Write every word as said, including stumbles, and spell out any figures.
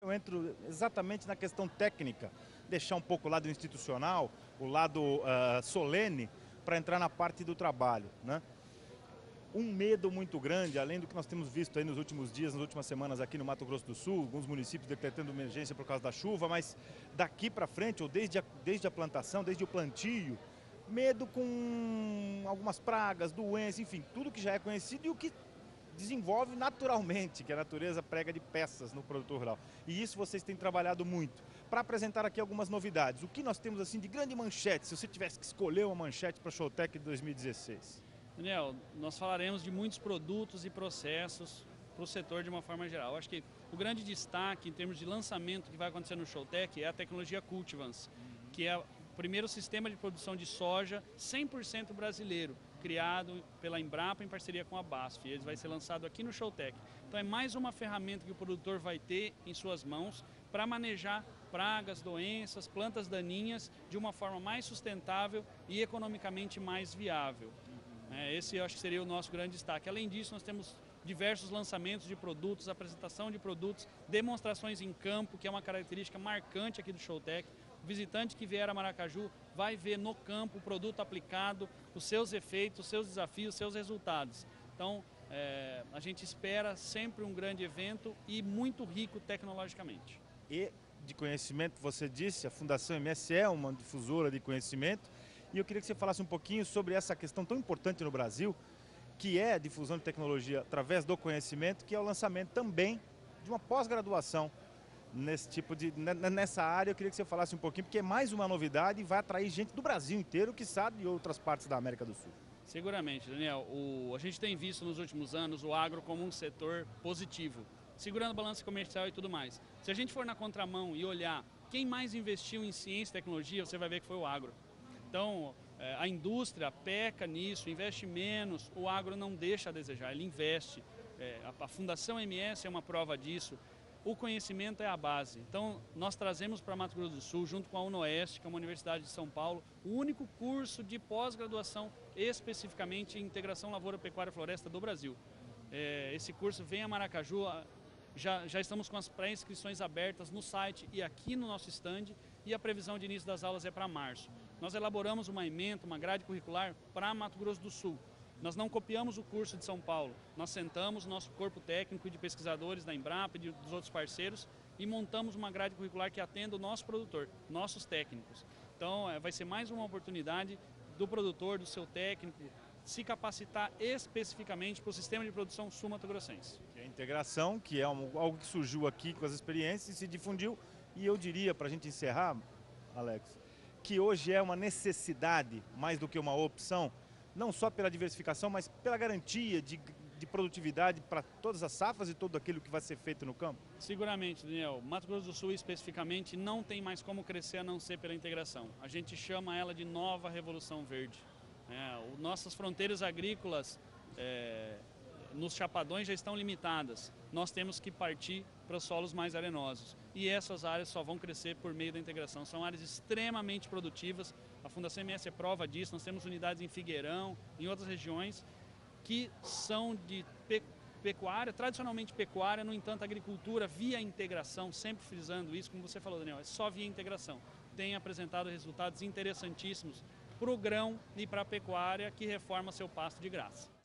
Eu entro exatamente na questão técnica, deixar um pouco o lado institucional, o lado uh, solene, para entrar na parte do trabalho, né? Um medo muito grande, além do que nós temos visto aí nos últimos dias, nas últimas semanas aqui no Mato Grosso do Sul, alguns municípios decretando emergência por causa da chuva, mas daqui para frente, ou desde a, desde a plantação, desde o plantio, medo com algumas pragas, doenças, enfim, tudo que já é conhecido e o que desenvolve naturalmente, que a natureza prega de peças no produtor rural. E isso vocês têm trabalhado muito. Para apresentar aqui algumas novidades, o que nós temos assim de grande manchete, se você tivesse que escolher uma manchete para a Showtech de dois mil e dezesseis? Daniel, nós falaremos de muitos produtos e processos para o setor de uma forma geral. Eu acho que o grande destaque em termos de lançamento que vai acontecer no Showtech é a tecnologia Cultivans, que é o primeiro sistema de produção de soja cem por cento brasileiro, criado pela Embrapa em parceria com a BASF. Ele vai ser lançado aqui no Showtech. Então é mais uma ferramenta que o produtor vai ter em suas mãos para manejar pragas, doenças, plantas daninhas de uma forma mais sustentável e economicamente mais viável. Esse eu acho que seria o nosso grande destaque. Além disso, nós temos diversos lançamentos de produtos, apresentação de produtos, demonstrações em campo, que é uma característica marcante aqui do Showtech. O visitante que vier a Maracaju vai ver no campo o produto aplicado, os seus efeitos, os seus desafios, os seus resultados. Então, é, a gente espera sempre um grande evento e muito rico tecnologicamente. E de conhecimento, você disse, a Fundação M S é uma difusora de conhecimento. E eu queria que você falasse um pouquinho sobre essa questão tão importante no Brasil, que é a difusão de tecnologia através do conhecimento, que é o lançamento também de uma pós-graduação nesse tipo de, nessa área. Eu queria que você falasse um pouquinho, porque é mais uma novidade e vai atrair gente do Brasil inteiro, que sabe, de outras partes da América do Sul. Seguramente, Daniel. O, a gente tem visto nos últimos anos o agro como um setor positivo, segurando balança comercial e tudo mais. Se a gente for na contramão e olhar quem mais investiu em ciência e tecnologia, você vai ver que foi o agro. Então, a indústria peca nisso, investe menos, o agro não deixa a desejar, ele investe. A Fundação M S é uma prova disso. O conhecimento é a base. Então, nós trazemos para Mato Grosso do Sul, junto com a UNOeste, que é uma universidade de São Paulo, o único curso de pós-graduação especificamente em integração lavoura, pecuária e floresta do Brasil. Esse curso vem a Maracaju. Já, já estamos com as pré-inscrições abertas no site e aqui no nosso stand, e a previsão de início das aulas é para março. Nós elaboramos uma ementa, uma grade curricular para Mato Grosso do Sul. Nós não copiamos o curso de São Paulo, nós sentamos o nosso corpo técnico de pesquisadores da Embrapa e de, dos outros parceiros e montamos uma grade curricular que atenda o nosso produtor, nossos técnicos. Então é, vai ser mais uma oportunidade do produtor, do seu técnico, se capacitar especificamente para o sistema de produção sul-mato-grossense. A integração, que é algo que surgiu aqui com as experiências e se difundiu, e eu diria, para a gente encerrar, Alex, que hoje é uma necessidade mais do que uma opção, não só pela diversificação, mas pela garantia de, de produtividade para todas as safras e tudo aquilo que vai ser feito no campo? Seguramente, Daniel. Mato Grosso do Sul, especificamente, não tem mais como crescer a não ser pela integração. A gente chama ela de nova revolução verde. É, nossas fronteiras agrícolas é, nos chapadões já estão limitadas. Nós temos que partir para os solos mais arenosos. E essas áreas só vão crescer por meio da integração. São áreas extremamente produtivas. A Fundação M S é prova disso. Nós temos unidades em Figueirão, em outras regiões, que são de pecuária, tradicionalmente pecuária, no entanto, agricultura via integração, sempre frisando isso, como você falou, Daniel, é só via integração. Tem apresentado resultados interessantíssimos para o grão e para a pecuária, que reforma seu pasto de graça.